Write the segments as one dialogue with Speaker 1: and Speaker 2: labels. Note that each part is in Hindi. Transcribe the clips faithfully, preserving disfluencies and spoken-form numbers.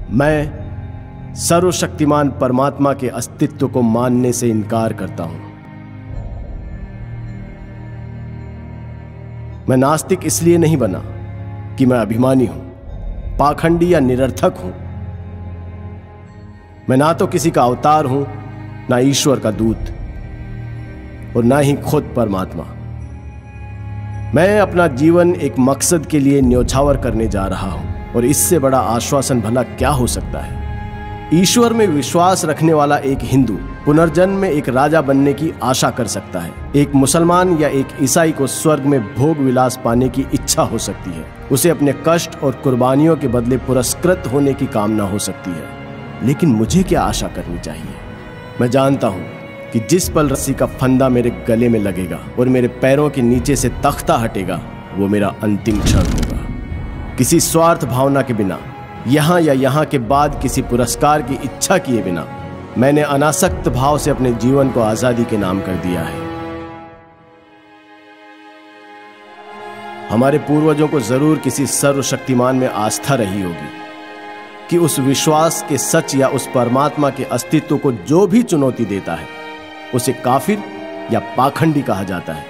Speaker 1: मैं सर्वशक्तिमान परमात्मा के अस्तित्व को मानने से इनकार करता हूं। मैं नास्तिक इसलिए नहीं बना कि मैं अभिमानी हूं, पाखंडी या निरर्थक हूं। मैं ना तो किसी का अवतार हूं, ना ईश्वर का दूत, और ना ही खुद परमात्मा। मैं अपना जीवन एक मकसद के लिए न्योछावर करने जा रहा हूं, और इससे बड़ा आश्वासन भला क्या हो सकता है। ईश्वर में विश्वास रखने वाला एक हिंदू पुनर्जन्म में एक राजा बनने की आशा कर सकता है। एक मुसलमान या एक ईसाई को स्वर्ग में भोग विलास पाने की इच्छा हो सकती है। उसे अपने कष्ट और कुर्बानियों के बदले पुरस्कृत होने की कामना हो सकती है। लेकिन मुझे क्या आशा करनी चाहिए? मैं जानता हूं कि जिस पल रस्सी का फंदा मेरे गले में लगेगा और मेरे पैरों के नीचे से तख्ता हटेगा, वो मेरा अंतिम क्षण होगा। किसी स्वार्थ भावना के बिना, यहां या यहां के बाद किसी पुरस्कार की इच्छा किए बिना, मैंने अनासक्त भाव से अपने जीवन को आजादी के नाम कर दिया है। हमारे पूर्वजों को जरूर किसी सर्वशक्तिमान में आस्था रही होगी कि उस विश्वास के सच या उस परमात्मा के अस्तित्व को जो भी चुनौती देता है, उसे काफिर या पाखंडी कहा जाता है।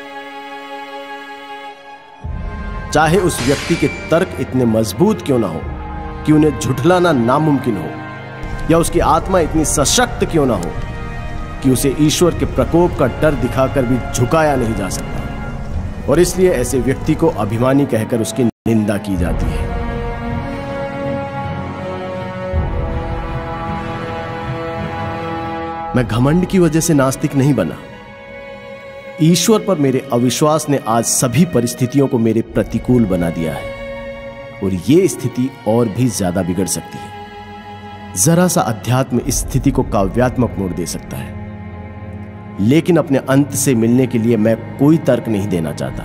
Speaker 1: चाहे उस व्यक्ति के तर्क इतने मजबूत क्यों ना हो कि उन्हें झुठलाना नामुमकिन हो, या उसकी आत्मा इतनी सशक्त क्यों ना हो कि उसे ईश्वर के प्रकोप का डर दिखाकर भी झुकाया नहीं जा सकता। और इसलिए ऐसे व्यक्ति को अभिमानी कहकर उसकी निंदा की जाती है। मैं घमंड की वजह से नास्तिक नहीं बना। ईश्वर पर मेरे अविश्वास ने आज सभी परिस्थितियों को मेरे प्रतिकूल बना दिया है, और यह स्थिति और भी ज्यादा बिगड़ सकती है। जरा सा अध्यात्म इस स्थिति को काव्यात्मक मोड़ दे सकता है, लेकिन अपने अंत से मिलने के लिए मैं कोई तर्क नहीं देना चाहता।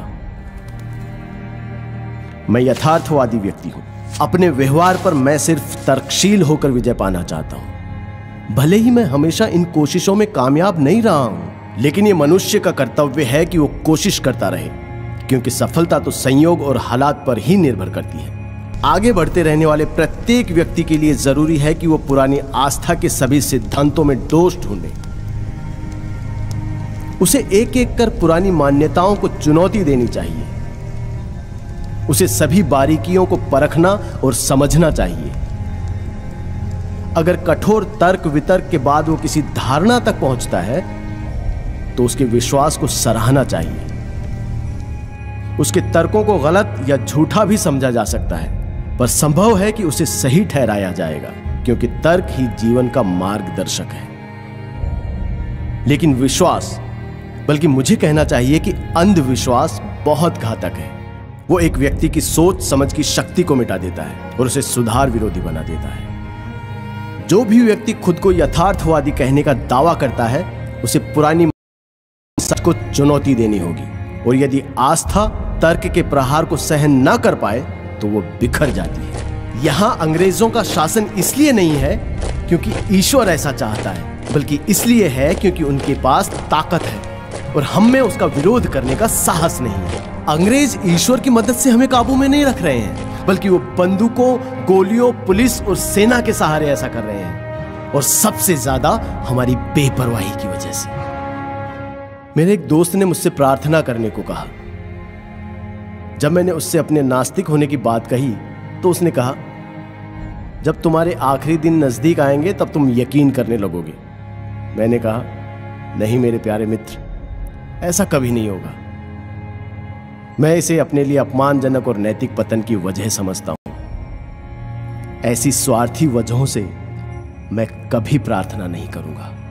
Speaker 1: मैं यथार्थवादी व्यक्ति हूं। अपने व्यवहार पर मैं सिर्फ तर्कशील होकर विजय पाना चाहता हूं। भले ही मैं हमेशा इन कोशिशों में कामयाब नहीं रहा हूं, लेकिन यह मनुष्य का कर्तव्य है कि वो कोशिश करता रहे, क्योंकि सफलता तो संयोग और हालात पर ही निर्भर करती है। आगे बढ़ते रहने वाले प्रत्येक व्यक्ति के लिए जरूरी है कि वो पुरानी आस्था के सभी सिद्धांतों में दोष ढूंढे। उसे एक एक कर पुरानी मान्यताओं को चुनौती देनी चाहिए। उसे सभी बारीकियों को परखना और समझना चाहिए। अगर कठोर तर्क वितर्क के बाद वो किसी धारणा तक पहुंचता है, तो उसके विश्वास को सराहना चाहिए। उसके तर्कों को गलत या झूठा भी समझा जा सकता है, पर संभव है कि उसे सही ठहराया जाएगा, क्योंकि तर्क ही जीवन का मार्गदर्शक है। लेकिन विश्वास, बल्कि मुझे कहना चाहिए कि अंधविश्वास बहुत घातक है। वो एक व्यक्ति की सोच समझ की शक्ति को मिटा देता है और उसे सुधार विरोधी बना देता है। जो भी व्यक्ति खुद को यथार्थवादी कहने का दावा करता है, उसे पुरानी सच को चुनौती देनी होगी, और यदि आस्था तर्क के प्रहार को सहन न कर पाए तो वो बिखर जाती है। यहां अंग्रेजों का शासन इसलिए नहीं है क्योंकि ईश्वर ऐसा चाहता है, बल्कि इसलिए है क्योंकि उनके पास ताकत है और हम में उसका विरोध करने का साहस नहीं है। अंग्रेज ईश्वर की मदद से हमें काबू में नहीं रख रहे हैं, बल्कि वो बंदूकों, गोलियों, पुलिस और सेना के सहारे ऐसा कर रहे हैं, और सबसे ज्यादा हमारी बेपरवाही की वजह से। मेरे एक दोस्त ने मुझसे प्रार्थना करने को कहा। जब मैंने उससे अपने नास्तिक होने की बात कही, तो उसने कहा, जब तुम्हारे आखिरी दिन नजदीक आएंगे तब तुम यकीन करने लगोगे। मैंने कहा, नहीं मेरे प्यारे मित्र, ऐसा कभी नहीं होगा। मैं इसे अपने लिए अपमानजनक और नैतिक पतन की वजह समझता हूं। ऐसी स्वार्थी वजहों से मैं कभी प्रार्थना नहीं करूंगा।